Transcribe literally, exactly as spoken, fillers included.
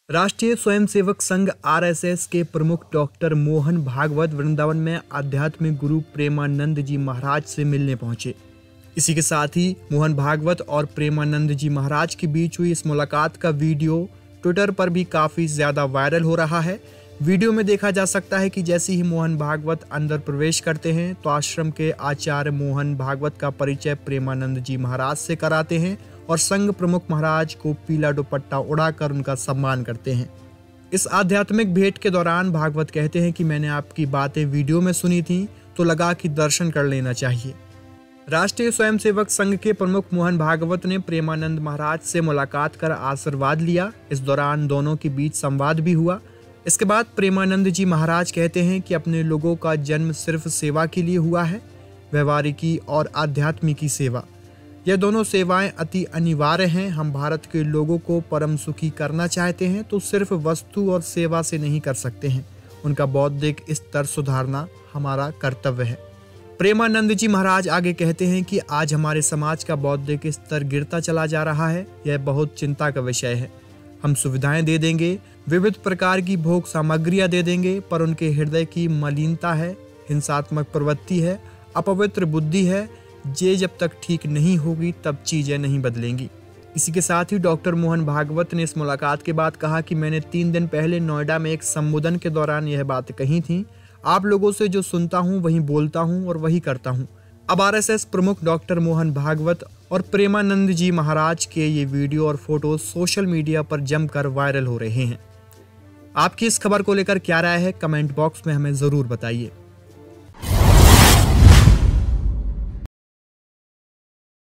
राष्ट्रीय Swayamsevak Sangh are S S के प्रमुख डॉक्टर मोहन भागवत वृंदावन में आध्यात्मिक गुरु प्रेमानंद जी महाराज से मिलने पहुंचे। इसी के साथ ही मोहन भागवत और प्रेमानंद जी महाराज के बीच हुई इस मुलाकात का वीडियो ट्विटर पर भी काफी ज्यादा वायरल हो रहा है। वीडियो में देखा जा सकता है कि जैसे ही मोहन भागवत अंदर प्रवेश करते हैं तो आश्रम के आचार्य मोहन भागवत का परिचय प्रेमानंद जी महाराज से कराते हैं और संघ प्रमुख महाराज को पीला दुपट्टा उड़ाकर उनका सम्मान करते हैं। इस आध्यात्मिक भेंट के दौरान भागवत कहते हैं कि मैंने आपकी बातें वीडियो में सुनी थी तो लगा कि दर्शन कर लेना चाहिए। राष्ट्रीय स्वयंसेवक संघ के प्रमुख मोहन भागवत ने प्रेमानंद महाराज से मुलाकात कर आशीर्वाद लिया। इस दौरान दोनों के बीच संवाद भी हुआ। इसके बाद प्रेमानंद जी महाराज कहते हैं कि अपने लोगों का जन्म सिर्फ सेवा के लिए हुआ है, व्यवहारिकी और आध्यात्मिकी सेवा। यह दोनों सेवाएं अति अनिवार्य हैं। हम भारत के लोगों को परम सुखी करना चाहते हैं तो सिर्फ वस्तु और सेवा से नहीं कर सकते हैं। उनका बौद्धिक स्तर सुधारना हमारा कर्तव्य है। प्रेमानंद जी महाराज आगे कहते हैं कि आज हमारे समाज का बौद्धिक स्तर गिरता चला जा रहा है। यह बहुत चिंता का विषय है। हम सुविधाएं दे देंगे, विविध प्रकार की भोग सामग्रियां दे देंगे, पर उनके हृदय की मलिनता है, हिंसात्मक प्रवृत्ति है, अपवित्र बुद्धि है। ये जब तक ठीक नहीं होगी तब चीजें नहीं बदलेंगी। इसी के साथ ही डॉक्टर मोहन भागवत ने इस मुलाकात के बाद कहा कि मैंने तीन दिन पहले नोएडा में एक संबोधन के दौरान यह बात कही थी। आप लोगों से जो सुनता हूँ वही बोलता हूँ और वही करता हूँ। अब आर एस एस प्रमुख डॉक्टर मोहन भागवत और प्रेमानंद जी महाराज के ये वीडियो और फोटो सोशल मीडिया पर जमकर वायरल हो रहे हैं। आपकी इस खबर को लेकर क्या राय है, कमेंट बॉक्स में हमें जरूर बताइए।